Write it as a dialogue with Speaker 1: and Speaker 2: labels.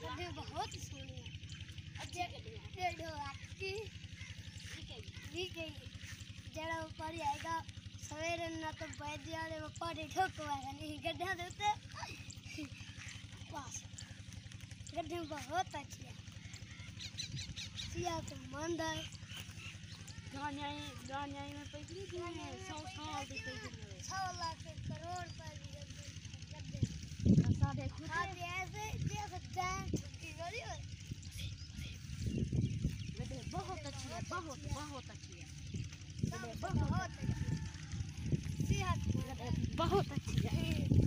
Speaker 1: गड्ढे बहुत सोने जरा ऊपर आएगा सवेरे ना तो बैठ जाने वो पानी ठोकवाएगा नहीं गड्ढा देते बस गड्ढे बहुत अच्छी है सिया तो मंदा गाने में पैसे दिए 100 साल के पैसे 6 लाख करोड़ पैसे साढ़े खुद ऐसे जैसे टैंक की गाड़ी है बहुत अच्छी है बहुत अच्छी है बहुत अच्छी है बहुत अच्छी है।